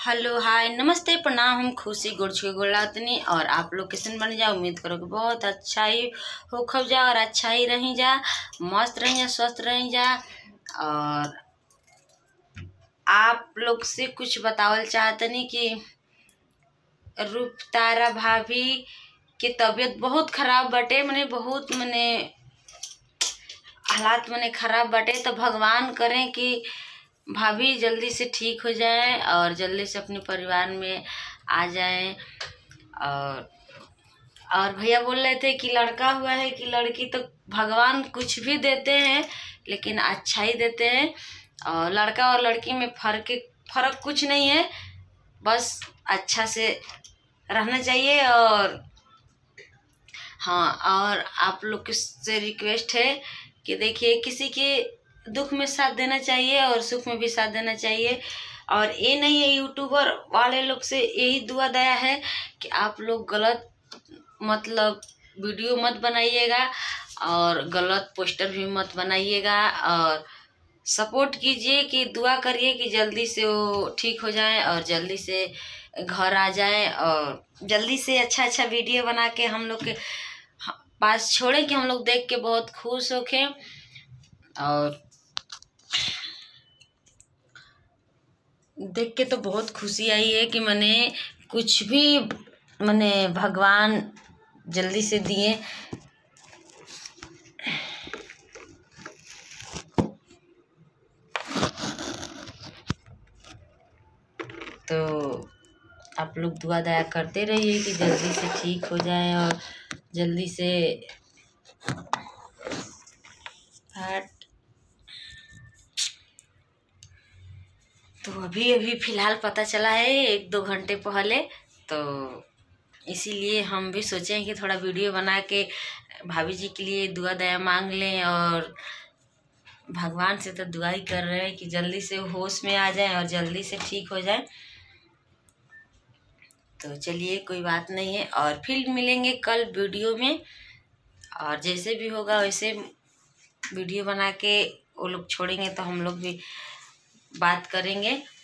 Hello hi नमस्ते प्रणाम। हम खुशी गुड़छुई गुड़ातनी और आप लोग कैसे बन जा। उम्मीद करो कि बहुत अच्छा ही हो खब जा और अच्छा ही रही जा, मस्त रही जा, स्वस्थ रही जा। और आप लोग से कुछ बतावल चाहतनी कि रूपतारा भाभी के तबीयत बहुत खराब बटे, मने बहुत मने हालात मने खराब बटे। तो भगवान करें कि भाभी जल्दी से ठीक हो जाए और जल्दी से अपने परिवार में आ जाए। और भैया बोल रहे थे कि लड़का हुआ है कि लड़की, तो भगवान कुछ भी देते हैं लेकिन अच्छा ही देते हैं। और लड़का और लड़की में फर्क कुछ नहीं है, बस अच्छा से रहना चाहिए। और हाँ, और आप लोग से रिक्वेस्ट है कि देखिए, किसी के दुख में साथ देना चाहिए और सुख में भी साथ देना चाहिए। और ये नहीं है, यूट्यूबर वाले लोग से यही दुआ दया है कि आप लोग गलत मतलब वीडियो मत बनाइएगा और गलत पोस्टर भी मत बनाइएगा। और सपोर्ट कीजिए कि दुआ करिए कि जल्दी से वो ठीक हो जाए और जल्दी से घर आ जाए और जल्दी से अच्छा अच्छा वीडियो बना के हम लोग के पास छोड़े कि हम लोग देख के बहुत खुश होके। और देख के तो बहुत खुशी आई है कि मैंने कुछ भी मैंने भगवान जल्दी से दिए। तो आप लोग दुआ दया करते रहिए कि जल्दी से ठीक हो जाए और जल्दी से तो अभी फिलहाल पता चला है 1-2 घंटे पहले। तो इसीलिए हम भी सोचे हैं कि थोड़ा वीडियो बना के भाभी जी के लिए दुआ दया मांग लें। और भगवान से तो दुआ ही कर रहे हैं कि जल्दी से होश में आ जाए और जल्दी से ठीक हो जाए। तो चलिए, कोई बात नहीं है और फिर मिलेंगे कल वीडियो में। और जैसे भी होगा वैसे वीडियो बना के वो लोग छोड़ेंगे तो हम लोग भी बात करेंगे।